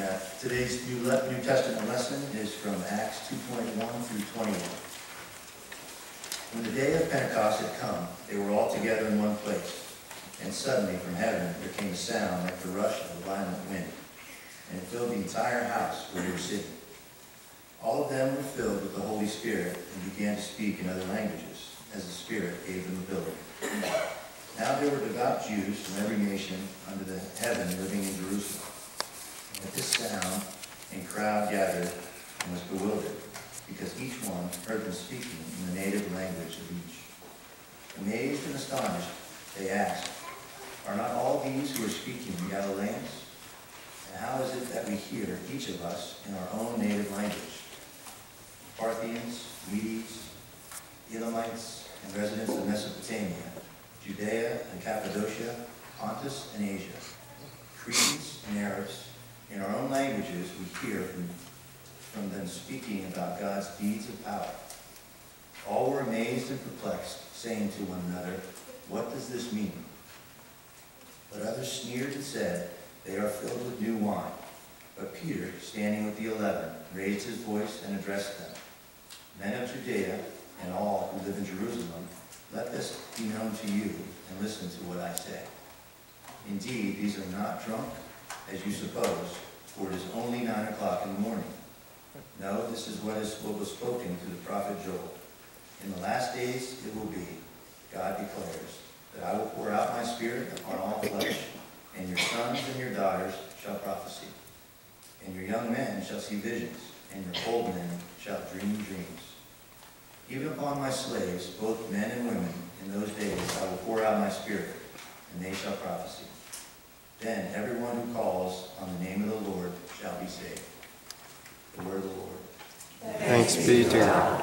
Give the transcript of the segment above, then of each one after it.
Today's New Testament lesson is from Acts 2:21 through 21. When the day of Pentecost had come, they were all together in one place. And suddenly from heaven there came a sound like the rush of a violent wind, and it filled the entire house where they were sitting. All of them were filled with the Holy Spirit and began to speak in other languages, as the Spirit gave them ability. Now there were devout Jews from every nation under the heaven living in Jerusalem. And at this sound, a crowd gathered and was bewildered, because each one heard them speaking in the native language of each. Amazed and astonished, they asked, "Are not all these who are speaking Galileans? And how is it that we hear, each of us, in our own native language? Parthians, Medes, Elamites, and residents of Mesopotamia, Judea and Cappadocia, Pontus and Asia, Cretans and Arabs, in our own languages we hear from them speaking about God's deeds of power." All were amazed and perplexed, saying to one another, "What does this mean?" But others sneered and said, "They are filled with new wine." But Peter, standing with the 11, raised his voice and addressed them. "Men of Judea and all who live in Jerusalem, let this be known to you, and listen to what I say. Indeed, these are not drunk, as you suppose, for it is only 9 o'clock in the morning. No, this is what was spoken through the prophet Joel. In the last days it will be, God declares, that I will pour out my Spirit upon all flesh, and your sons and your daughters shall prophesy, and your young men shall see visions, and your old men shall dream dreams. Even upon my slaves, both men and women, in those days I will pour out my Spirit, and they shall prophesy. Then everyone who calls on the name of the Lord shall be saved." The word of the Lord. Thanks be to God.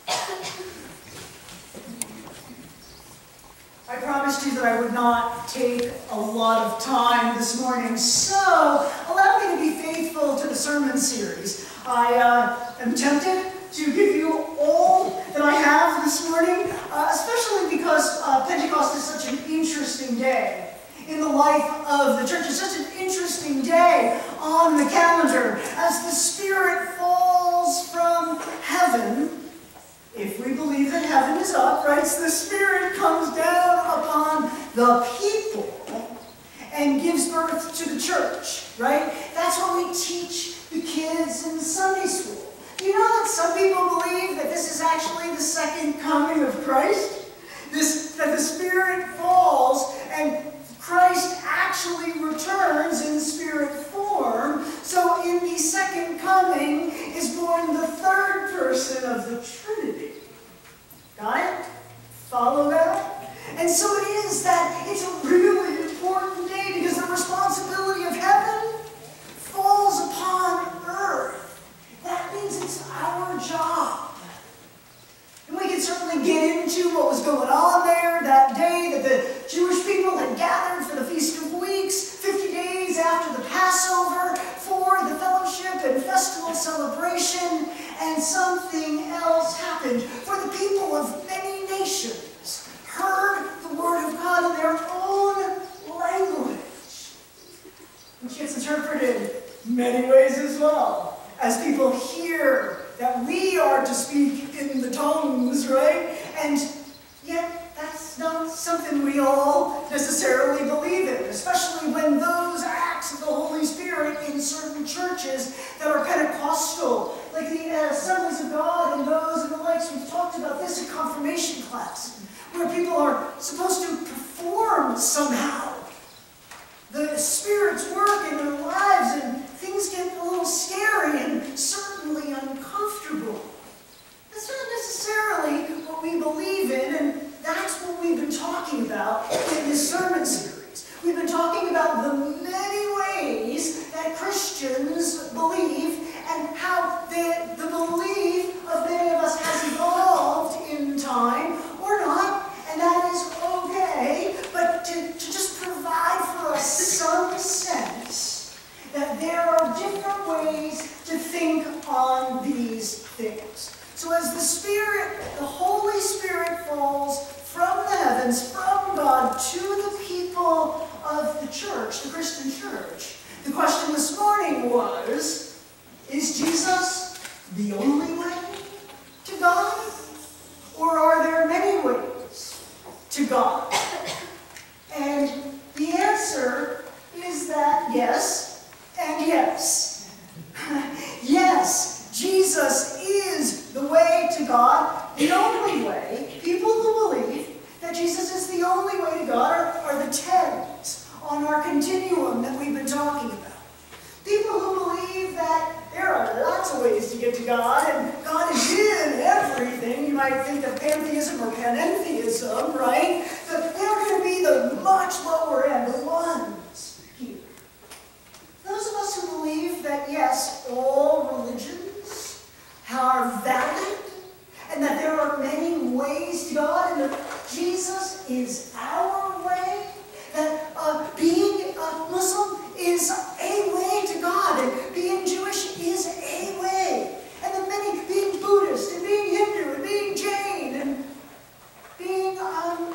I promised you that I would not take a lot of time this morning, so allow me to be faithful to the sermon series. I am tempted to give you all that I have this morning, especially because Pentecost is such an interesting day in the life of the church. It's such an interesting day on the calendar as the Spirit falls from heaven. If we believe that heaven is up, right, so the Spirit comes down upon the people and gives birth to the church, right? That's what we teach the kids in Sunday school. Do you know that some people believe that this is actually the second coming of Christ? That the Spirit falls and Christ actually returns in Spirit form. So in the second coming is born the third person of the Trinity. Got it? Follow that? And so it is that it's a really important day because the responsibility of heaven falls upon earth. That means it's our job. And we can certainly get into what was going on there that day that the Jewish people had gathered for the Feast of Weeks, 50 days after the Passover, for the fellowship and festival celebration, and something else happened. For the people of many nations heard the Word of God in their own language, which gets interpreted many ways as well, as people hear that we are to speak in the tongues, right? And yet that's not something we all necessarily believe in, especially when those acts of the Holy Spirit in certain churches that are Pentecostal, like the Assemblies of God and those and the likes. We've talked about this in confirmation class, where people are supposed to perform somehow the Spirit's work in their lives, and things get a little scary and certainly uncomfortable. That's not necessarily what we believe in, and that's what we've been talking about in this sermon series. We've been talking about the many ways that Christians believe and how the belief of many of us has evolved in time or not, and that is okay, but to just provide for us some sense that there are different ways to think on these things. So as the Spirit, the Holy Spirit falls from the heavens, from God, to the people of the church, the Christian church, the question this morning was, is Jesus the only way to God? Or are there many ways to God? And the answer is that yes and yes. Yes, Jesus is the way to God, the only way. People who believe that Jesus is the only way to God are the 10s on our continuum that we've been talking about. People who believe that there are lots of ways to get to God, and God is in everything. You might think of pantheism or panentheism, right? But they're going to be the much lower end, the ones here. Those of us who believe that, yes, all religions are valid, and that there are many ways to God, and that Jesus is our way, that being a Muslim is a way to God, and being Jewish is a way, and that many, being Buddhist, and being Hindu, and being Jain, and being of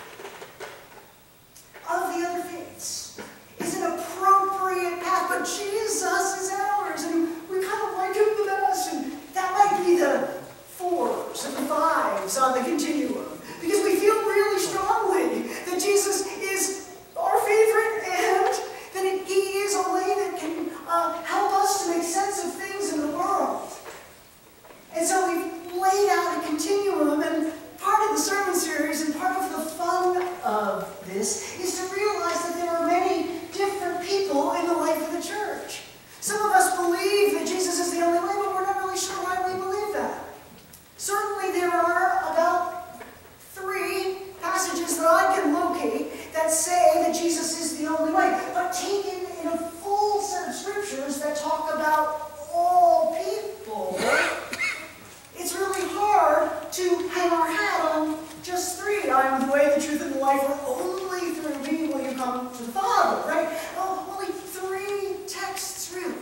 the other faiths is an appropriate path, but Jesus is ours, and we kind of like him the best, and that might be the 4s and the 5s on the continuum, because we feel really strongly that Jesus is our favorite, and that he is a way that can help us to make sense of things in the world. And so we've laid out a continuum, and part of the sermon series and part of the fun of this is to realize that there are many different people in the life of the church. Some of us believe that Jesus is the only way, but we're not really sure why we believe that. Certainly there are about 3 passages that I can locate that say that Jesus is the only way, but taken in a full set of scriptures that talk about all people, it's really hard to hang our hat on just 3. I am the way, the truth, and the life, or only through me will you come to the Father, right? Oh, only 3 texts, really.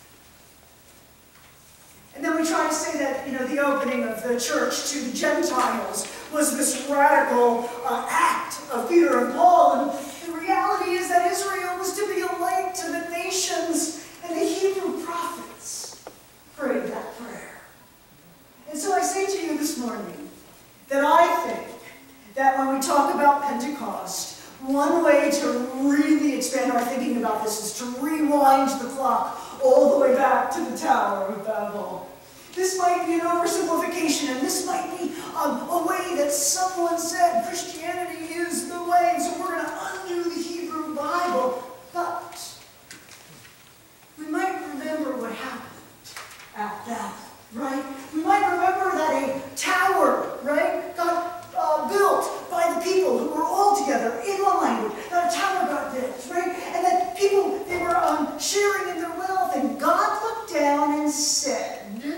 And then we try to say that, the opening of the church to the Gentiles was this radical act of Peter and Paul. And the reality is that Israel was to be a light to the nations, and the Hebrew prophets prayed that prayer. And so I say to you this morning that I think that when we talk about Pentecost, one way to really expand our thinking about this is to rewind the clock all the way back to the Tower of Babel. This might be an oversimplification, and this might be a way that someone said Christianity is the way, and so we're going to undo the Hebrew Bible. But we might remember what happened at Babel, right? We might remember that a tower, right, got built by the people who were all together in one language. That a tower got built, right? And that people, they were sharing in their wealth, and God looked down and said,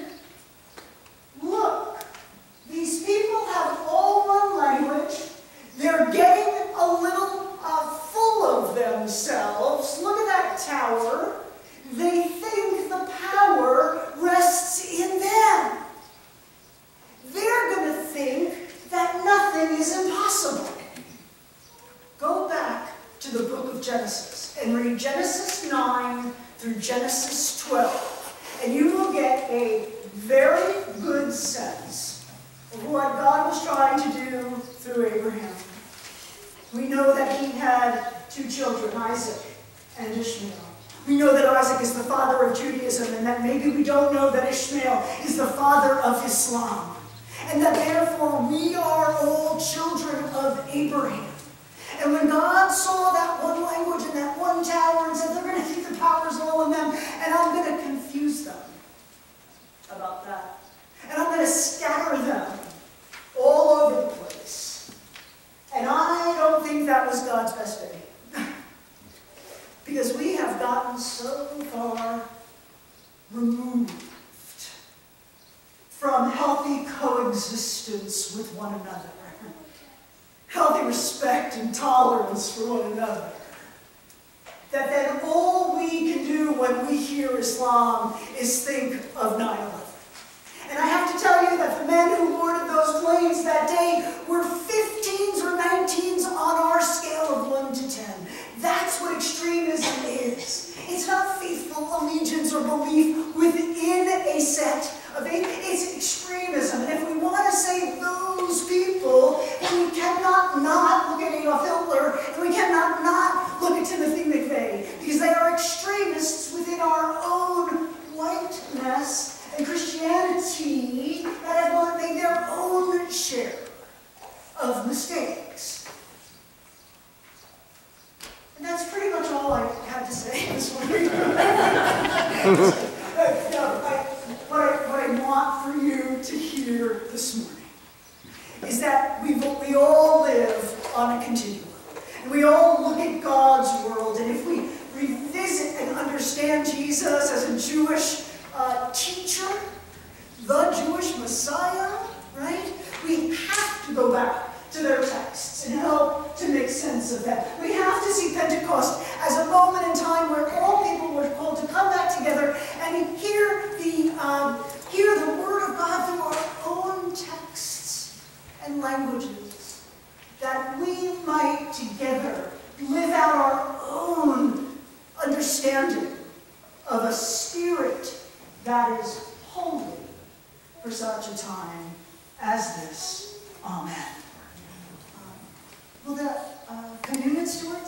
look, these people have all one language. They're getting a little full of themselves. Look at that tower. They think the power rests in them. They're going to think that nothing is impossible. Go back to the book of Genesis and read Genesis 9 through Genesis 12, and you will get a very good sense of what God was trying to do through Abraham. We know that he had 2 children, Isaac and Ishmael. We know that Isaac is the father of Judaism, and that maybe we don't know that Ishmael is the father of Islam. And that therefore we are all children of Abraham. And when God saw that one language and that one tower and said, they're going to think the power's all in them, and I'm going to confuse them about that. And I'm going to scatter them all over the place. And I don't think that was God's best idea. Because we have gotten so far removed from healthy coexistence with one another. Healthy respect and tolerance for one another. That then all we can do when we hear Islam is think of 9/11. And I have to tell you that the men who boarded those planes that day were 15s or 19s on our scale of 1 to 10. That's what extremism is. It's not faithful allegiance What I want for you to hear this morning is that we all live on a continuum. And we all look at God's world, and if we revisit and understand Jesus as a Jewish teacher, the Jewish Messiah, right? We have to go back to their texts and help to make sense of that. We have to see Pentecost as a moment in time where all people were called to come back together and hear the Word of God through our own texts and languages, that we might together live out our own understanding of a Spirit that is holy for such a time as this. Amen. Will the communion steward